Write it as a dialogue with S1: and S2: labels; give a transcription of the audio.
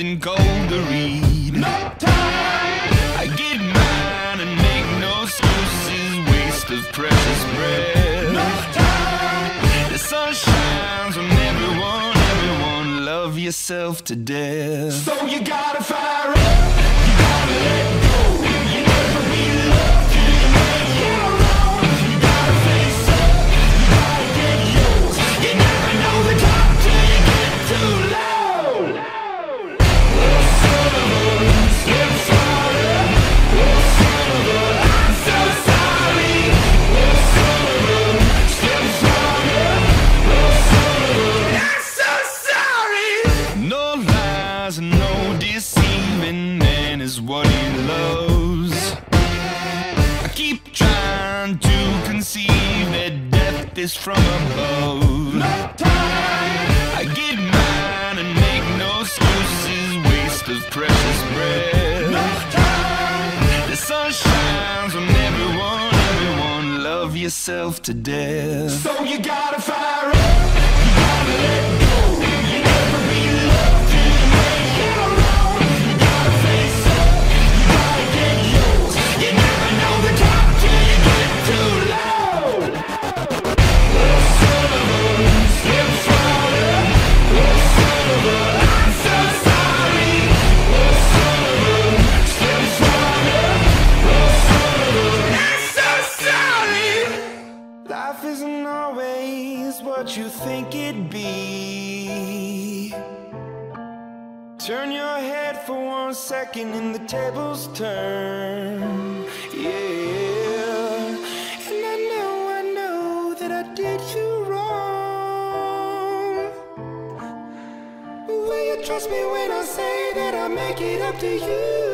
S1: and cold to read. No time. I get mine and make no excuses, waste of precious breath. No time. The sun shines on everyone, everyone, love yourself to death. So you gotta fire up, you gotta let go. You never be loved till you make your own. You gotta face up, you gotta get yours. You never know the top till you get too low. Oh, son of a stepfather. Oh, son of a, I'm so sorry. Oh, son of a stepfather. Oh, son of a, I'm so sorry. No lies and no deceiving, man is what he loves. I keep trying to conceive that death is from above. No time. I get mine and make no excuses, waste of precious breath. No time. The sun shines on everyone, everyone, love yourself to death. So you gotta fire up, you gotta let go. You never be loved till you make your own. You gotta face up, you gotta get yours. You never know the top till you get too low. Oh, son of a stepfather. Oh, son of a, I'm so sorry. Oh, son of a stepfather. Oh, son of a, I'm so sorry. Life isn't always what you think it'd be. Turn your head for 1 second and the tables turn. Yeah. And I know that I did you wrong. Will you trust me when I say that I'll make it up to you?